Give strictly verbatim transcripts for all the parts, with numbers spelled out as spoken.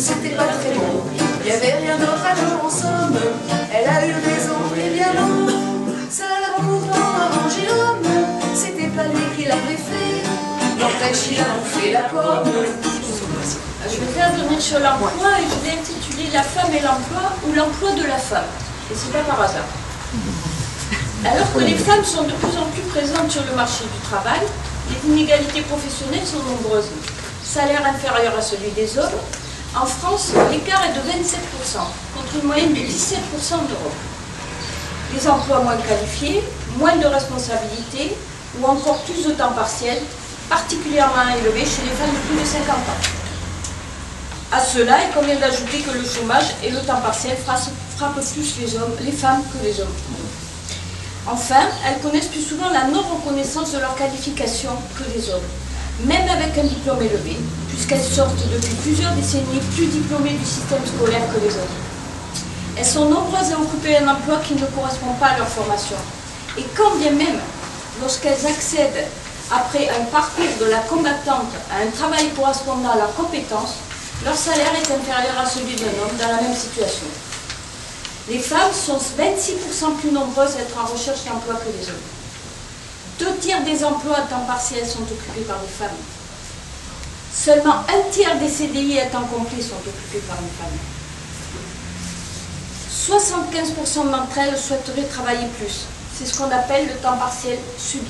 c'était pas très beau. Il y avait rien d'autre à jour en somme. Elle a eu raison et bien non. Ça l'a pourtant arrangé l'homme. C'était pas lui qui l'avait fait. N'empêche, il a fait la pomme. Je vais intervenir sur l'emploi et je vais intituler La femme et l'emploi ou l'emploi de la femme. Et c'est pas par hasard. Alors que les femmes sont de plus en plus présentes sur le marché du travail, les inégalités professionnelles sont nombreuses. Salaire inférieur à celui des hommes. En France, l'écart est de vingt-sept pour cent, contre une moyenne de dix-sept pour cent en Europe. Des emplois moins qualifiés, moins de responsabilités ou encore plus de temps partiel, particulièrement élevé chez les femmes de plus de cinquante ans. À cela, il convient d'ajouter que le chômage et le temps partiel frappent plus les hommes, les femmes que les hommes. Enfin, elles connaissent plus souvent la non-reconnaissance de leur qualification que les hommes, même avec un diplôme élevé, puisqu'elles sortent depuis plusieurs décennies plus diplômées du système scolaire que les hommes. Elles sont nombreuses à occuper un emploi qui ne correspond pas à leur formation. Et quand bien même, lorsqu'elles accèdent après un parcours de la combattante à un travail correspondant à leurs compétences, leur salaire est inférieur à celui d'un homme dans la même situation. Les femmes sont vingt-six pour cent plus nombreuses à être en recherche d'emploi que les hommes. Deux tiers des emplois à temps partiel sont occupés par les femmes. Seulement un tiers des C D I à temps complet sont occupés par les femmes. soixante-quinze pour cent d'entre elles souhaiteraient travailler plus. C'est ce qu'on appelle le temps partiel subi.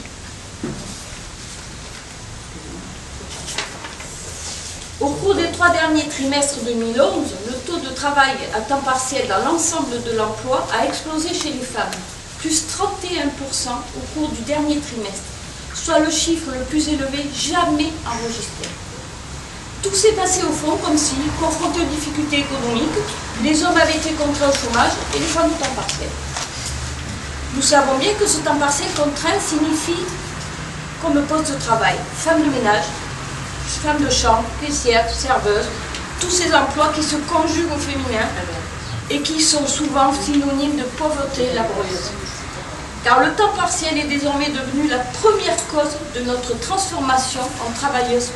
Au cours des trois derniers trimestres deux mille onze, le taux de travail à temps partiel dans l'ensemble de l'emploi a explosé chez les femmes, plus trente et un pour cent au cours du dernier trimestre, soit le chiffre le plus élevé jamais enregistré. Tout s'est passé au fond comme si, confrontés aux difficultés économiques, les hommes avaient été contraints au chômage et les femmes au temps partiel. Nous savons bien que ce temps partiel contraint signifie comme poste de travail, femme de ménage, femme de chambre, caissière, serveuse, tous ces emplois qui se conjuguent au féminin et qui sont souvent synonymes de pauvreté laborieuse. Car le temps partiel est désormais devenu la première cause de notre transformation en travailleuse.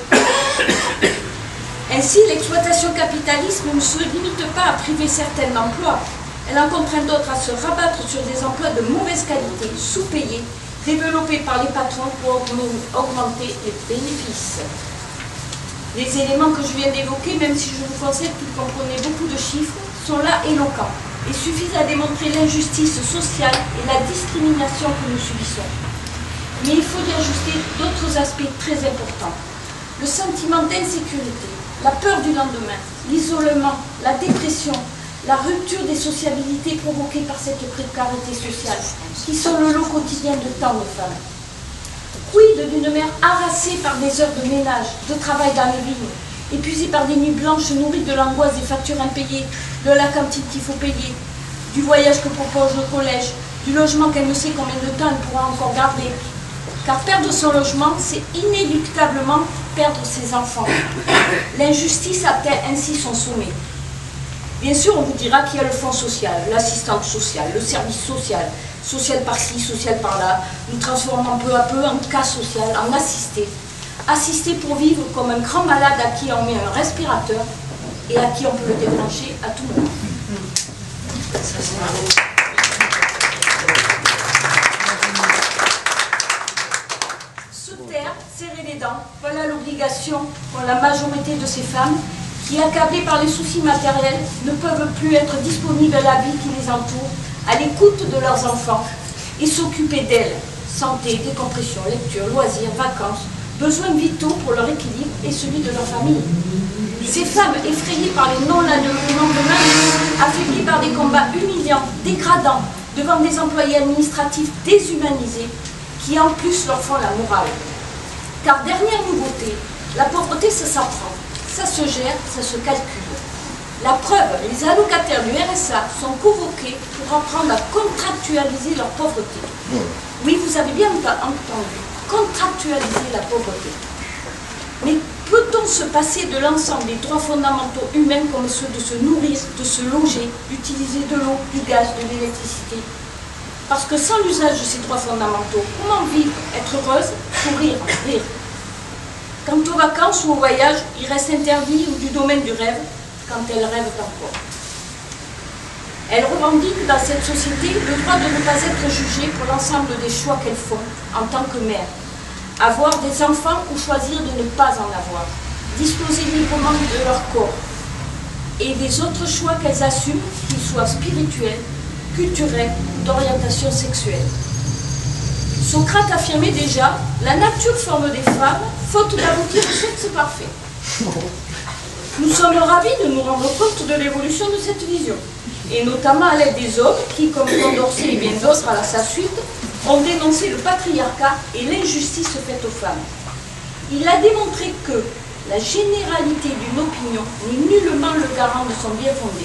Ainsi, l'exploitation capitaliste ne se limite pas à priver certains d'emplois. Elle en contraint d'autres à se rabattre sur des emplois de mauvaise qualité, sous-payés, développés par les patrons pour augmenter les bénéfices. Les éléments que je viens d'évoquer, même si je vous conseille que vous comprenez beaucoup de chiffres, sont là éloquents et suffisent à démontrer l'injustice sociale et la discrimination que nous subissons. Mais il faut y ajouter d'autres aspects très importants. Le sentiment d'insécurité, la peur du lendemain, l'isolement, la dépression, la rupture des sociabilités provoquées par cette précarité sociale, qui sont le lot quotidien de tant de femmes. Quid d'une mère harassée par des heures de ménage, de travail dans les vignes, épuisée par des nuits blanches nourries de l'angoisse des factures impayées, de la cantine qu'il faut payer, du voyage que propose le collège, du logement qu'elle ne sait combien de temps elle pourra encore garder. Car perdre son logement, c'est inéluctablement perdre ses enfants. L'injustice atteint ainsi son sommet. Bien sûr, on vous dira qu'il y a le fonds social, l'assistante sociale, le service social, social par-ci, social par-là. Nous transformons peu à peu en cas social, en assisté. Assisté pour vivre comme un grand malade à qui on met un respirateur et à qui on peut le déclencher à tout moment. Ça, c'est se taire, serrer les dents, voilà l'obligation pour la majorité de ces femmes qui, accablées par les soucis matériels, ne peuvent plus être disponibles à la vie qui les entoure, à l'écoute de leurs enfants et s'occuper d'elles. Santé, décompression, lecture, loisirs, vacances, besoins vitaux pour leur équilibre et celui de leur famille. Ces femmes effrayées par les non-lendemain, affaiblies par des combats humiliants, dégradants, devant des employés administratifs déshumanisés, qui en plus leur font la morale. Car dernière nouveauté, la pauvreté ça s'apprend, ça se gère, ça se calcule. La preuve, les allocataires du R S A sont convoqués pour apprendre à contractualiser leur pauvreté. Oui, vous avez bien entendu, contractualiser la pauvreté. Mais peut-on se passer de l'ensemble des droits fondamentaux humains comme ceux de se nourrir, de se loger, d'utiliser de l'eau, du gaz, de l'électricité? Parce que sans l'usage de ces droits fondamentaux, comment vivre, être heureuse, sourire, rire? Quant aux vacances ou aux voyages, il reste interdit ou du domaine du rêve quand elles rêvent encore. Elles revendiquent dans cette société le droit de ne pas être jugées pour l'ensemble des choix qu'elles font en tant que mères. Avoir des enfants ou choisir de ne pas en avoir. Disposer librement de leur corps. Et des autres choix qu'elles assument, qu'ils soient spirituels, culturels ou d'orientation sexuelle. Socrate affirmait déjà « La nature forme des femmes, faute d'aboutir au sexe parfait ». Nous sommes ravis de nous rendre compte de l'évolution de cette vision, et notamment à l'aide des hommes qui, comme Condorcet et bien d'autres à sa suite, ont dénoncé le patriarcat et l'injustice faite aux femmes. Il a démontré que la généralité d'une opinion n'est nullement le garant de son bien fondé.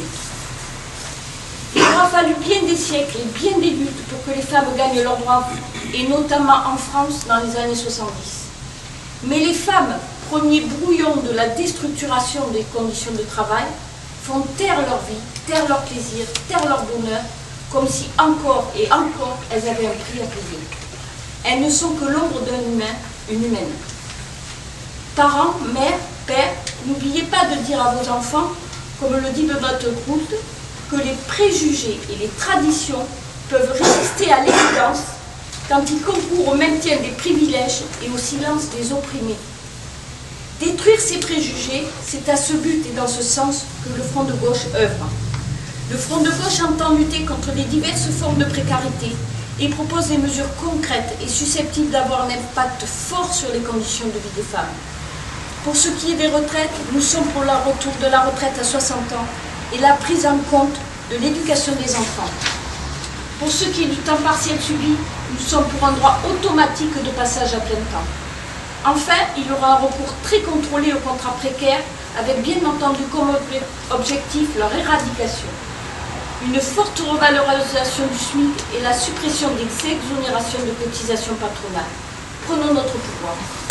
Il aura fallu bien des siècles et bien des luttes pour que les femmes gagnent leurs droits, et notamment en France dans les années soixante-dix. Mais les femmes, premiers brouillons de la déstructuration des conditions de travail, font taire leur vie, taire leur plaisir, taire leur bonheur, comme si encore et encore elles avaient un prix à payer. Elles ne sont que l'ombre d'un humain, une humaine. Parents, mères, pères, n'oubliez pas de dire à vos enfants, comme le dit Benoît Proust, que les préjugés et les traditions peuvent résister à l'évidence quand ils concourent au maintien des privilèges et au silence des opprimés. Détruire ces préjugés, c'est à ce but et dans ce sens que le Front de gauche œuvre. Le Front de gauche entend lutter contre les diverses formes de précarité et propose des mesures concrètes et susceptibles d'avoir un impact fort sur les conditions de vie des femmes. Pour ce qui est des retraites, nous sommes pour le retour de la retraite à soixante ans et la prise en compte de l'éducation des enfants. Pour ce qui est du temps partiel subi, nous sommes pour un droit automatique de passage à plein temps. Enfin, il y aura un recours très contrôlé aux contrats précaires, avec bien entendu comme objectif leur éradication. Une forte revalorisation du SMIC et la suppression des exonérations de cotisations patronales. Prenons notre pouvoir.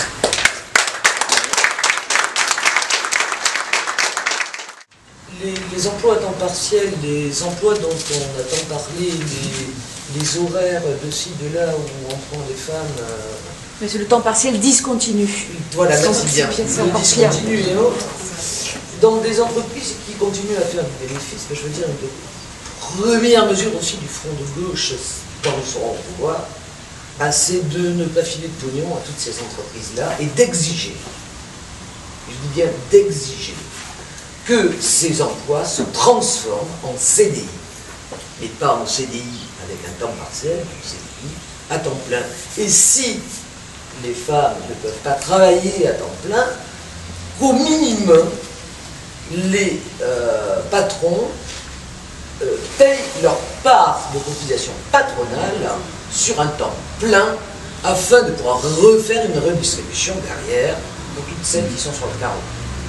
Les, les emplois à temps partiel, les emplois dont on a tant parlé, les, les horaires de ci, de là, où on prend les femmes... Euh, Mais c'est le temps partiel discontinu. Voilà, merci bien. C'est Le encore discontinu et autres. Dans des entreprises qui continuent à faire du bénéfice, je veux dire, une première mesure aussi du Front de gauche dans son pouvoir, c'est de ne pas filer de pognon à toutes ces entreprises-là et d'exiger, je dis bien d'exiger, que ces emplois se transforment en C D I, mais pas en C D I avec un temps partiel, en C D I à temps plein. Et si les femmes ne peuvent pas travailler à temps plein, qu'au minimum, les euh, patrons euh, payent leur part de cotisation patronale sur un temps plein afin de pouvoir refaire une redistribution derrière pour toutes celles qui sont sur le carreau.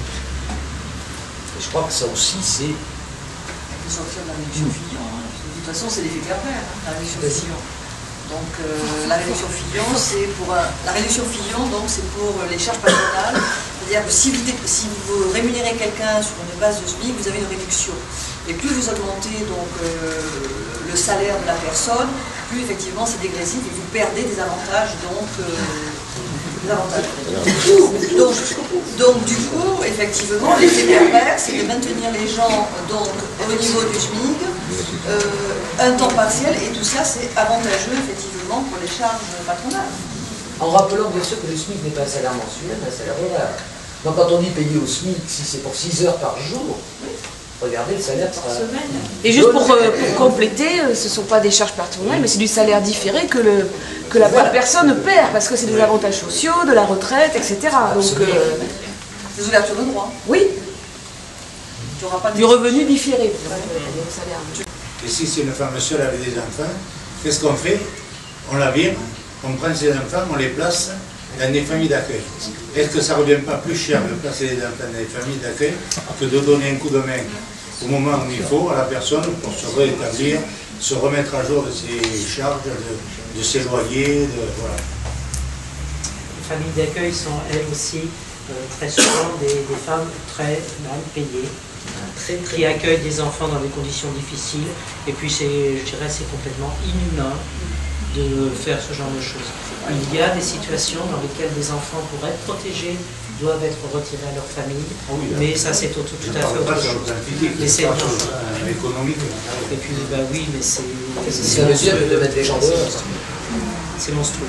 Et je crois que ça aussi, c'est... On peut sortir de la réduction Fillon. Hein. De toute façon, c'est l'effet pervers, hein, la réduction Fillon. Donc euh, la réduction Fillon, c'est pour un... la réduction Fillon, donc c'est pour les charges patronales. C'est-à-dire que si vous, si vous rémunérez quelqu'un sur une base de SMIC, vous avez une réduction. Et plus vous augmentez donc euh, le salaire de la personne, plus effectivement c'est dégressif et vous perdez des avantages. Donc, euh, des avantages. Donc, donc du coup, effectivement, l'effet pervers, c'est de maintenir les gens donc au niveau du SMIC, euh, un temps partiel, et tout ça c'est avantageux effectivement pour les charges patronales. En rappelant bien sûr que le SMIC n'est pas un salaire mensuel, mais un salaire horaire. Donc quand on dit payer au SMIC, si c'est pour six heures par jour, regardez le salaire par semaine. Et juste pour, euh, pour compléter, euh, ce ne sont pas des charges patronales, mais c'est du salaire différé que, le, que la voilà. personne perd, parce que c'est des avantages sociaux, de la retraite, et cetera. Donc, euh, des ouvertures de droit. Oui. Pas du revenu différé. Et si c'est une femme seule avec des enfants, qu'est-ce qu'on fait? On la vire, on prend ses enfants, on les place dans des familles d'accueil. Est-ce que ça ne revient pas plus cher de placer les enfants dans des familles d'accueil que de donner un coup de main au moment où il faut à la personne pour se rétablir, se remettre à jour de ses charges, de, de ses loyers, de, voilà. Les familles d'accueil sont elles aussi euh, très souvent des, des femmes très mal payées, très, très qui accueillent des enfants dans des conditions difficiles, et puis c'est, je dirais, c'est complètement inhumain de faire ce genre de choses. Il y a des situations dans lesquelles des enfants, pour être protégés, doivent être retirés à leur famille, ah oui, mais ça c'est tout, tout, tout à fait autre chose. Mais c'est économique. Et puis, bah oui, mais c'est... Ça veut dire de mettre les gens dehors. C'est monstrueux.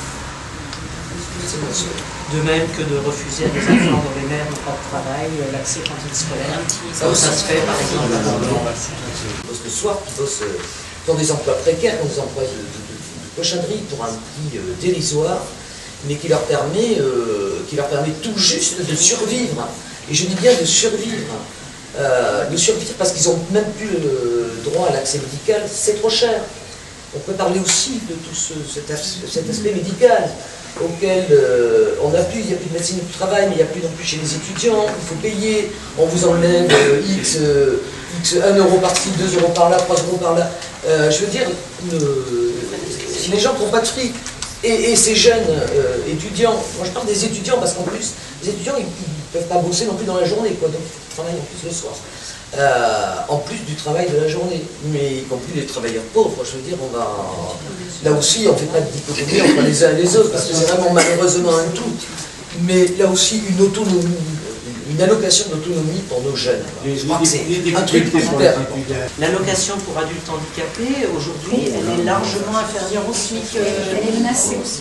De même que de refuser à des enfants dont les mères n'ont pas de travail l'accès à cantine scolaire. Ça, ça se fait par exemple à Bordeaux. Qui bossent le soir, qui bossent dans des emplois précaires, dans des emplois de, de, de, de pochonnerie pour un prix euh, dérisoire, mais qui leur permet, euh, qui leur permet tout juste de survivre. Et je dis bien de survivre. Euh, de survivre parce qu'ils n'ont même plus le droit à l'accès médical, c'est trop cher. On peut parler aussi de tout ce, cet, aspect, cet aspect médical auquel euh, on n'a plus, il n'y a plus de médecine du travail, mais il n'y a plus non plus chez les étudiants, il faut payer, on vous enlève euh, X, euh, X, un euro par-ci, deux euros par-là, trois euros par-là. Euh, je veux dire, euh, les gens ne trouvent pas de fric. Et, et ces jeunes euh, étudiants, moi je parle des étudiants parce qu'en plus, les étudiants ils ne peuvent pas bosser non plus dans la journée, quoi, donc ils travaillent en plus le soir. Euh, en plus du travail de la journée, mais y compris les travailleurs pauvres, je veux dire, on va... Là aussi, on ne fait pas de dichotomie entre les uns et les autres, parce que c'est vraiment malheureusement un tout. Mais là aussi, une autonomie, une allocation d'autonomie pour nos jeunes. Je crois que c'est un truc hyper. L'allocation pour adultes handicapés, aujourd'hui, elle est largement inférieure au SMIC. Elle est menacée aussi.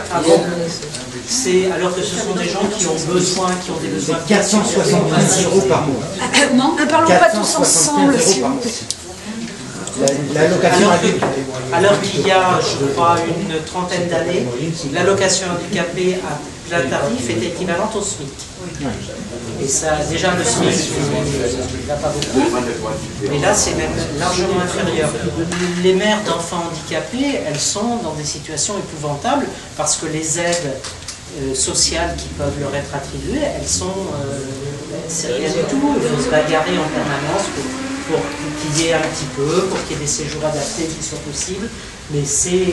C'est alors que ce sont des gens qui ont besoin, qui ont des besoins. quatre cent soixante-quinze euros par mois. Non, ne parlons pas tous ensemble, s'il vous plaît. L'allocation adulte. Alors qu'il y a, je crois, une trentaine d'années, l'allocation handicapée à plein tarif était équivalente au SMIC. Et ça, déjà, le SMIC, il n'a pas beaucoup, mais là, c'est même largement inférieur. Les mères d'enfants handicapés, elles sont dans des situations épouvantables parce que les aides euh, sociales qui peuvent leur être attribuées, elles sont... Euh, c'est rien du tout, il faut se bagarrer en permanence pour, pour qu'il y ait un petit peu, pour qu'il y ait des séjours adaptés qui soient possibles, mais c'est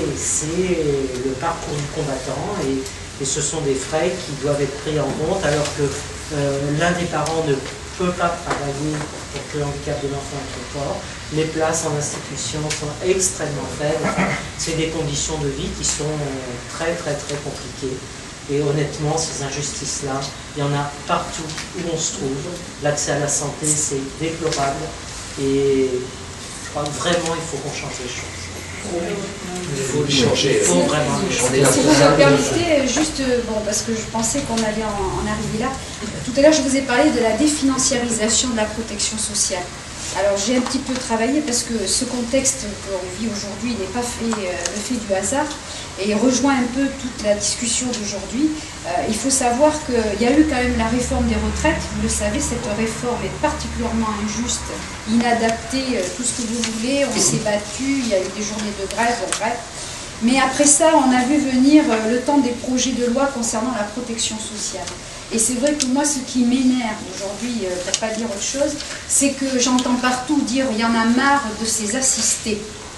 le parcours du combattant et, et ce sont des frais qui doivent être pris en compte alors que euh, l'un des parents ne peut pas travailler pour que le handicap de l'enfant est trop fort. Les places en institution sont extrêmement faibles. C'est des conditions de vie qui sont très très très compliquées. Et honnêtement, ces injustices-là, il y en a partout où on se trouve. L'accès à la santé, c'est déplorable. Et je crois que vraiment, il faut qu'on change les choses. Il faut les changer. Il faut vraiment les changer. Si vous me permettez, juste, bon, parce que je pensais qu'on allait en, en arriver là. Tout à l'heure, je vous ai parlé de la définanciarisation de la protection sociale. Alors, j'ai un petit peu travaillé parce que ce contexte qu'on vit aujourd'hui n'est pas fait, euh, le fait du hasard et rejoint un peu toute la discussion d'aujourd'hui. Euh, il faut savoir qu'il y a eu quand même la réforme des retraites. Vous le savez, cette réforme est particulièrement injuste, inadaptée, euh, tout ce que vous voulez. On s'est battu, il y a eu des journées de grève, bon, bref. Mais après ça, on a vu venir euh, le temps des projets de loi concernant la protection sociale. Et c'est vrai que moi, ce qui m'énerve aujourd'hui, euh, pour ne pas dire autre chose, c'est que j'entends partout dire « il y en a marre de ces assistés ».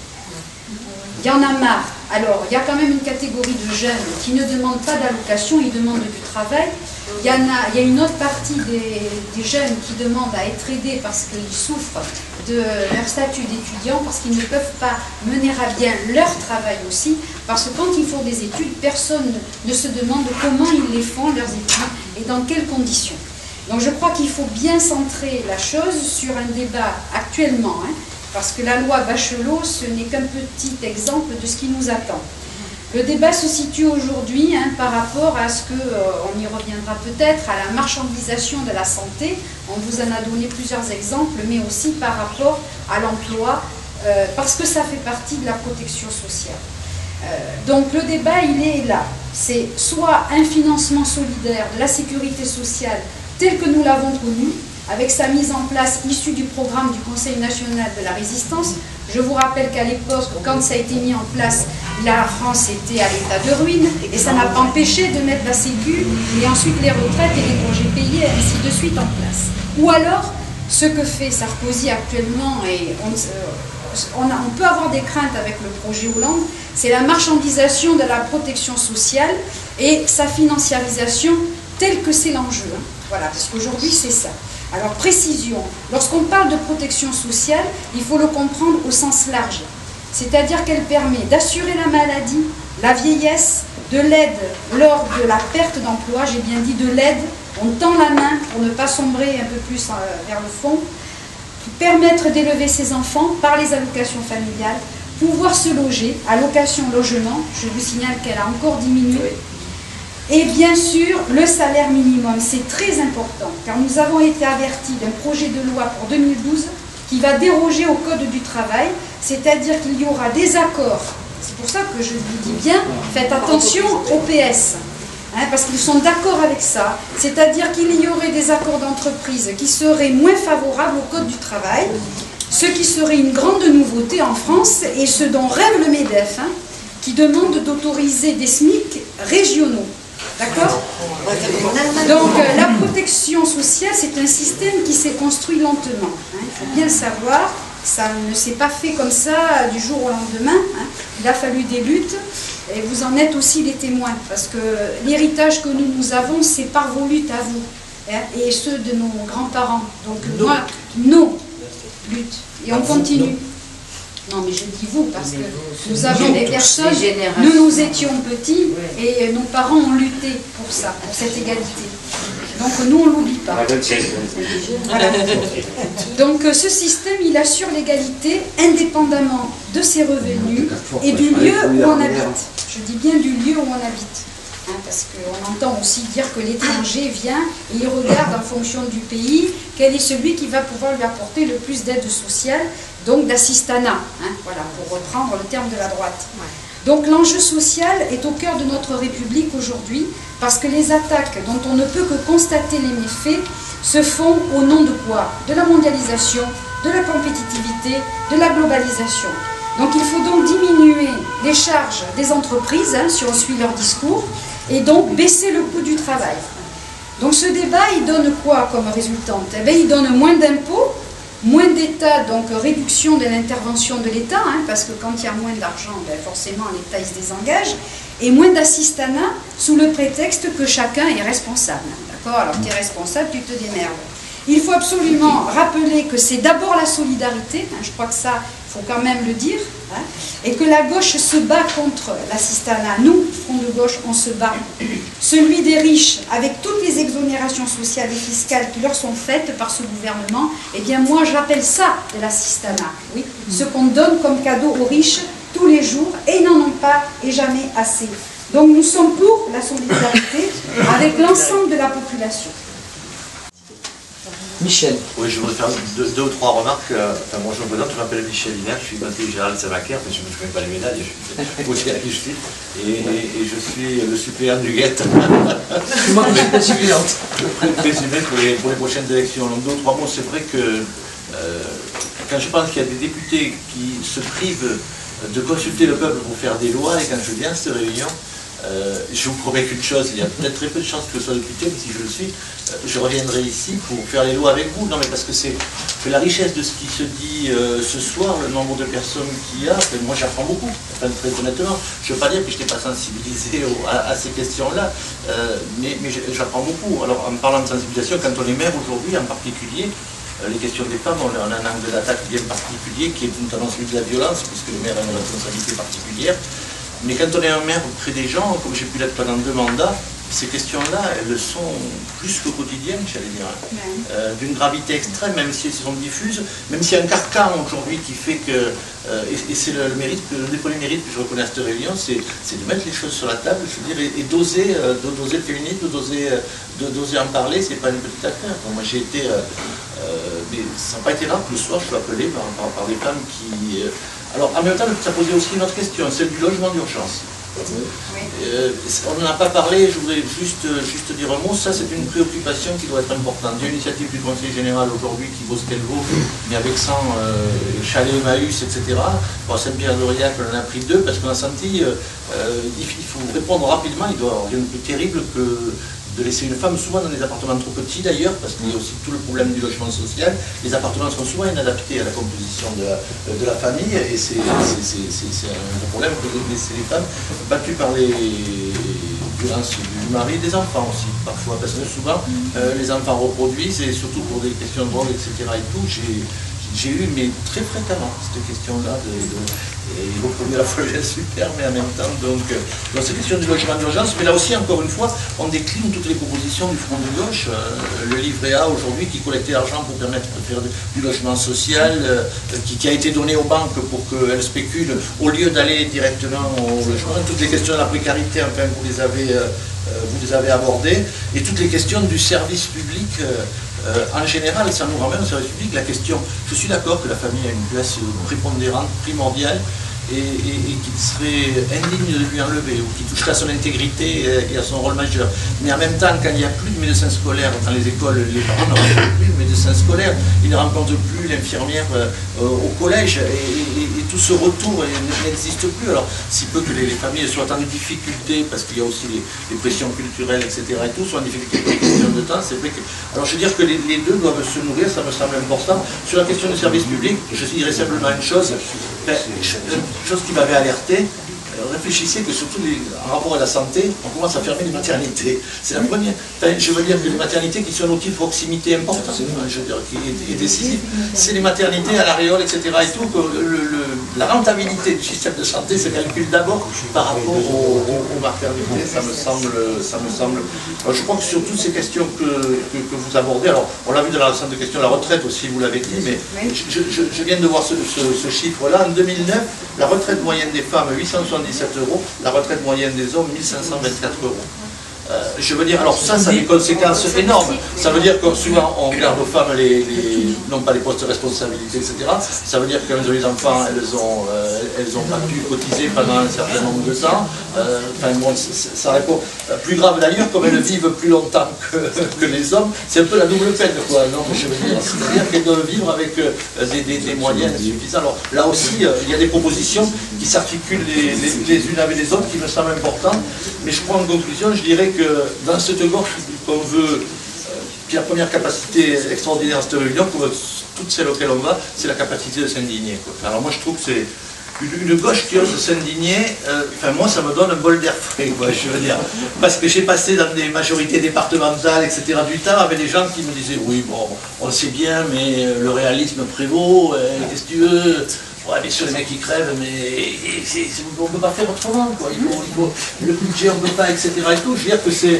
Il y en a marre. Alors, il y a quand même une catégorie de jeunes qui ne demandent pas d'allocation, ils demandent du travail. Il y, en a, il y a une autre partie des, des jeunes qui demandent à être aidés parce qu'ils souffrent de leur statut d'étudiant, parce qu'ils ne peuvent pas mener à bien leur travail aussi, parce que quand ils font des études, personne ne se demande comment ils les font, leurs études, et dans quelles conditions. Donc je crois qu'il faut bien centrer la chose sur un débat actuellement, hein, parce que la loi Bachelot, ce n'est qu'un petit exemple de ce qui nous attend. Le débat se situe aujourd'hui hein, par rapport à ce que, euh, on y reviendra peut-être, à la marchandisation de la santé. On vous en a donné plusieurs exemples, mais aussi par rapport à l'emploi, euh, parce que ça fait partie de la protection sociale. Euh, donc le débat, il est là. C'est soit un financement solidaire de la sécurité sociale tel que nous l'avons connu, avec sa mise en place issue du programme du Conseil national de la résistance. Je vous rappelle qu'à l'époque, quand ça a été mis en place, la France était à l'état de ruine, et ça n'a pas empêché de mettre la Sécu, et ensuite les retraites et les congés payés, et ainsi de suite en place. Ou alors, ce que fait Sarkozy actuellement, et on, euh, on, a, on peut avoir des craintes avec le projet Hollande, c'est la marchandisation de la protection sociale et sa financiarisation telle que c'est l'enjeu. Hein. Voilà, parce qu'aujourd'hui c'est ça. Alors, précision, lorsqu'on parle de protection sociale, il faut le comprendre au sens large. C'est-à-dire qu'elle permet d'assurer la maladie, la vieillesse, de l'aide lors de la perte d'emploi, j'ai bien dit de l'aide, on tend la main pour ne pas sombrer un peu plus vers le fond, permettre d'élever ses enfants par les allocations familiales, pouvoir se loger, allocation logement, je vous signale qu'elle a encore diminué, et bien sûr le salaire minimum, c'est très important, car nous avons été avertis d'un projet de loi pour deux mille douze qui va déroger au Code du travail, c'est-à-dire qu'il y aura des accords, c'est pour ça que je vous dis bien, faites attention au P S, hein, parce qu'ils sont d'accord avec ça, c'est-à-dire qu'il y aurait des accords d'entreprise qui seraient moins favorables au Code du travail, ce qui serait une grande nouveauté en France et ce dont rêve le MEDEF, hein, qui demande d'autoriser des SMIC régionaux. D'accord? Donc euh, la protection sociale, c'est un système qui s'est construit lentement. Hein, il faut bien le savoir, ça ne s'est pas fait comme ça du jour au lendemain. Hein, il a fallu des luttes et vous en êtes aussi les témoins parce que l'héritage que nous, nous avons, c'est par vos luttes à vous hein, et ceux de nos grands-parents. Donc nos moi, nos luttes. Et on continue. Non, mais je dis vous, parce que nous avons des personnes, nous nous étions petits et nos parents ont lutté pour ça, pour cette égalité. Donc nous, on ne l'oublie pas. Voilà. Donc ce système, il assure l'égalité indépendamment de ses revenus et du lieu où on habite. Je dis bien du lieu où on habite. Hein, parce qu'on entend aussi dire que l'étranger vient et il regarde en fonction du pays quel est celui qui va pouvoir lui apporter le plus d'aide sociale, donc d'assistanat, hein, voilà, pour reprendre le terme de la droite. Donc l'enjeu social est au cœur de notre République aujourd'hui parce que les attaques dont on ne peut que constater les méfaits se font au nom de quoi? De la mondialisation, de la compétitivité, de la globalisation. Donc il faut donc diminuer les charges des entreprises, hein, si on suit leur discours, et donc baisser le coût du travail. Donc ce débat, il donne quoi comme résultante? Eh bien, il donne moins d'impôts, moins d'État, donc réduction de l'intervention de l'État, hein, parce que quand il y a moins d'argent, ben forcément l'État il se désengage, et moins d'assistanat sous le prétexte que chacun est responsable. D'accord? Alors tu es responsable, tu te démerdes. Il faut absolument rappeler que c'est d'abord la solidarité, hein, je crois que ça, il faut quand même le dire, hein, et que la gauche se bat contre l'assistanat. Nous, Front de gauche, on se bat. Celui des riches, avec toutes les exonérations sociales et fiscales qui leur sont faites par ce gouvernement, eh bien moi j'appelle ça de l'assistanat. Oui, ce qu'on donne comme cadeau aux riches tous les jours, et ils n'en ont pas et jamais assez. Donc nous sommes pour la solidarité avec l'ensemble de la population. Michel. Oui, je voudrais faire deux, deux ou trois remarques. Enfin, moi, je me présente, je m'appelle Michel Linaire, je suis conseiller général de Saint-Macaire, mais je ne me souviens pas les médailles, je suis aussi à qui je suis, et, et, et je suis le suppléant du Guette. C'est moi qui suis la suppléante. Présumé pour les, pour les prochaines élections. Donc, deux ou trois mots, c'est vrai que euh, quand je pense qu'il y a des députés qui se privent de consulter le peuple pour faire des lois, et quand je viens à cette réunion, Euh, je vous promets qu'une chose, il y a peut-être très peu de chances que je sois député, mais si je le suis, euh, je reviendrai ici pour faire les lois avec vous. Non, mais parce que c'est la richesse de ce qui se dit euh, ce soir, le nombre de personnes qu'il y a, moi j'apprends beaucoup, enfin, très honnêtement. Je ne veux pas dire que je n'étais pas sensibilisé au, à, à ces questions-là, euh, mais, mais j'apprends beaucoup. Alors en parlant de sensibilisation, quand on est maire aujourd'hui en particulier, euh, les questions des femmes, on a un angle d'attaque bien particulier qui est notamment celui de la violence, puisque le maire a une responsabilité particulière. Mais quand on est un maire près des gens, comme j'ai pu l'être pendant deux mandats, ces questions-là, elles sont plus que quotidiennes, j'allais dire, euh, d'une gravité extrême, même si elles sont diffuses, même s'il y a un carcan aujourd'hui qui fait que, euh, et, et c'est le, le mérite, le premier mérite que je reconnais à cette réunion, c'est de mettre les choses sur la table, je veux dire, et, et d'oser, euh, d'oser le féminisme, d'oser euh, en parler, c'est pas une petite affaire. Bon, moi j'ai été, euh, euh, mais ça n'a pas été rare que le soir je suis appelé par, par, par des femmes qui... Euh, alors en même temps, ça posait aussi une autre question, celle du logement d'urgence. Oui. Euh, on n'en a pas parlé, je voudrais juste, juste dire un mot, ça c'est une préoccupation qui doit être importante. Il y a une initiative du Conseil général aujourd'hui qui vaut ce qu'elle vaut, mais avec cent euh, chalets, Emmaüs, et cetera. Pour Saint-Pierre-de-Aurillac, on en a pris deux parce qu'on a senti, euh, euh, il faut répondre rapidement, il doit y avoir rien de plus terrible que de laisser une femme, souvent dans des appartements trop petits d'ailleurs, parce qu'il y a aussi tout le problème du logement social. Les appartements sont souvent inadaptés à la composition de la, de la famille, et c'est un gros problème que de laisser les femmes battues par les violences du mari et des enfants aussi, parfois, parce que souvent euh, les enfants reproduisent, et surtout pour des questions de drogue, et cetera et tout, j'ai j'ai eu, mais très fréquemment, cette question-là, de, de, et il reprenait la fois super, mais en même temps, donc, euh, donc cette question du logement d'urgence, mais là aussi, encore une fois, on décline toutes les propositions du Front de gauche, euh, le livret A aujourd'hui qui collectait l'argent pour permettre de faire de, du logement social, euh, qui, qui a été donné aux banques pour qu'elles spéculent, au lieu d'aller directement au logement, toutes les questions de la précarité, enfin, vous les avez, euh, vous les avez abordées, et toutes les questions du service public, euh, Euh, en général, ça nous ramène au service public la question, je suis d'accord que la famille a une place prépondérante, primordiale, et, et, et qu'il serait indigne de lui enlever, ou qu'il toucherait à son intégrité et à son rôle majeur. Mais en même temps, quand il n'y a plus de médecins scolaires dans les écoles, les parents ne rencontrent plus de médecins scolaires, ils ne rencontrent plus l'infirmière euh, au collège, et, et, et tout ce retour n'existe plus. Alors, si peu que les, les familles soient en difficulté, parce qu'il y a aussi les, les pressions culturelles, et cetera, et tout, soient en difficulté pour une question de temps, c'est vrai que... Alors, je veux dire que les, les deux doivent se nourrir, ça me semble important. Sur la question du service public, je dirais simplement une chose, ben, je, chose qui m'avait alerté, réfléchissez que surtout les, en rapport à la santé, on commence à fermer les maternités. C'est la première. Enfin, je veux dire que les maternités qui sont un outil de proximité important, je veux dire, qui est, est décisif, c'est les maternités à l'aréole, et cetera. Et tout, que le, le, la rentabilité du système de santé se calcule d'abord par rapport aux, aux, aux maternités. Ça me semble. Ça me semble. Alors, je crois que sur toutes ces questions que, que, que vous abordez, alors on l'a vu dans l'ensemble de questions, la retraite aussi, vous l'avez dit, mais je, je, je viens de voir ce, ce, ce chiffre-là. En deux mille neuf, la retraite moyenne des femmes, huit cent soixante-dix-sept euros, la retraite moyenne des hommes, mille cinq cent vingt-quatre euros. Euh, je veux dire, alors ça, ça a des conséquences énormes. Ça veut dire que souvent on regarde aux femmes, les, les, non pas les postes de responsabilité, et cetera. Ça veut dire que quand les enfants, elles ont, euh, elles ont pas pu cotiser pendant un certain nombre de temps. Euh, enfin, bon, ça répond. Plus grave d'ailleurs, comme elles vivent plus longtemps que, que les hommes, c'est un peu la double peine, quoi. Non, je veux dire, c'est-à-dire qu'elles doivent vivre avec euh, des, des, des moyens suffisants. Alors là aussi, euh, il y a des propositions qui s'articulent les, les, les unes avec les autres, qui me semblent importantes. Mais je crois en conclusion, je dirais que dans cette gorge qu'on veut, euh, puis la première capacité extraordinaire de cette réunion, comme toutes celles auxquelles on va, c'est la capacité de s'indigner. Alors moi je trouve que c'est une, une gauche qui ose s'indigner, euh, enfin moi ça me donne un bol d'air frais, quoi, je veux dire. Parce que j'ai passé dans des majorités départementales, et cetera du temps, avec des gens qui me disaient, oui bon, on le sait bien, mais le réalisme prévaut, qu'est-ce que tu veux? Ouais, bien sûr, les mecs qui crèvent, mais on ne peut pas faire autrement, quoi. Il faut, il faut, le budget, on ne peut pas, et cetera. Et tout. Je veux dire que c'est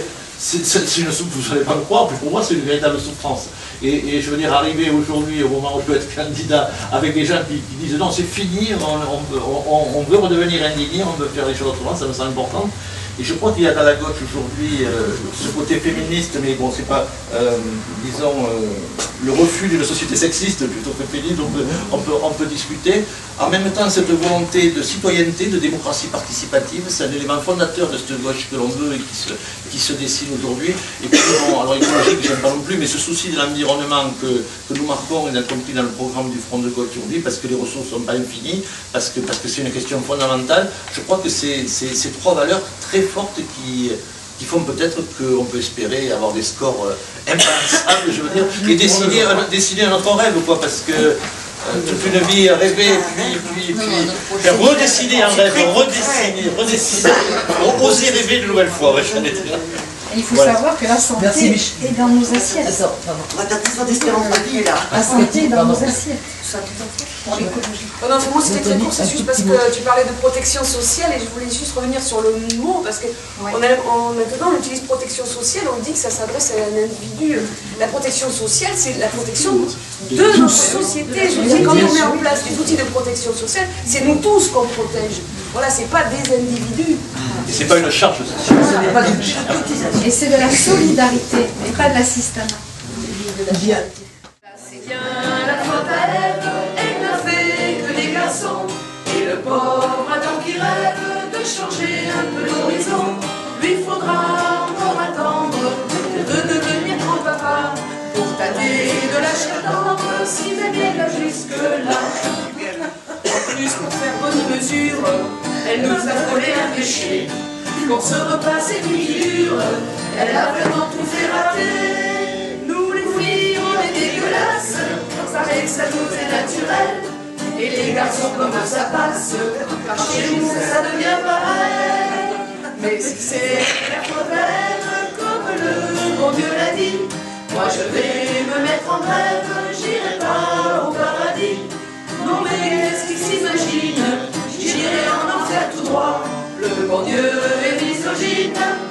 une soupe, vous n'allez pas me croire, mais pour moi, c'est une véritable souffrance. Et, et je veux dire, arriver aujourd'hui, au moment où je peux être candidat, avec des gens qui, qui disent non, c'est fini, on, on, on, on veut redevenir indigné, on veut faire les choses autrement, ça me semble important. Et je crois qu'il y a dans la gauche aujourd'hui euh, ce côté féministe, mais bon, c'est pas, euh, disons, euh, le refus d'une société sexiste plutôt que féministe, on peut, on, peut, on peut discuter. En même temps, cette volonté de citoyenneté, de démocratie participative, c'est un élément fondateur de cette gauche que l'on veut et qui se, qui se dessine aujourd'hui. Et puis, bon, alors écologique, j'aime pas non plus, mais ce souci de l'environnement que, que nous marquons, et y compris dans le programme du Front de gauche aujourd'hui, parce que les ressources ne sont pas infinies, parce que parce que c'est une question fondamentale, je crois que c'est ces trois valeurs très fortes qui, qui font peut-être qu'on peut espérer avoir des scores euh, impensables, je veux dire, et dessiner, un, dessiner un autre rêve, quoi, parce que euh, toute une vie rêver, puis, puis, puis, puis redessiner un rêve, redessiner, redessiner, oser rêver une nouvelle fois, ouais, j'en ai déjà. Il faut voilà. savoir que la santé Merci, est dans nos assiettes. Attends, on va perdre trop d'espérance de vie là. La santé est dans nos assiettes. Ça, tout à fait. Pour l'écologie. Oh non, moi c'était très court, c'est juste parce que tu parlais de protection sociale et je voulais juste revenir sur le mot parce que ouais. on a, on, maintenant on utilise protection sociale, on dit que ça s'adresse à un individu. La protection sociale, c'est la protection de notre société. Je veux dire, quand on met en place des outils de protection sociale, c'est nous tous qu'on protège. Voilà, c'est pas des individus. Et c'est pas une charge sociale. Ce n'est pas une charge. Et c'est de la solidarité, et pas de l'assistanat. Bien. C'est bien la faute à Ève, elle n'a fait que des garçons. Et le pauvre Adam qui rêve de changer un peu d'horizon, lui faudra encore attendre de devenir grand-papa pour tâter de la chair tendre si elle est là jusque-là. En plus, pour faire bonne mesure, elle nous a collé un péché. Pour ce repas c'est dur, elle a vraiment tout fait rater. Nous les filles on est dégueulasses, ça paraît que ça nous est naturel. Et les garçons comme ça passe, car chez nous ça devient pareil. Mais si c'est la faute à elle, comme le bon Dieu l'a dit, moi je vais me mettre en grève, j'irai pas au paradis. qu'est-ce qu'il s'imagine? J'irai en enfer tout droit. Le bon Dieu est misogyne.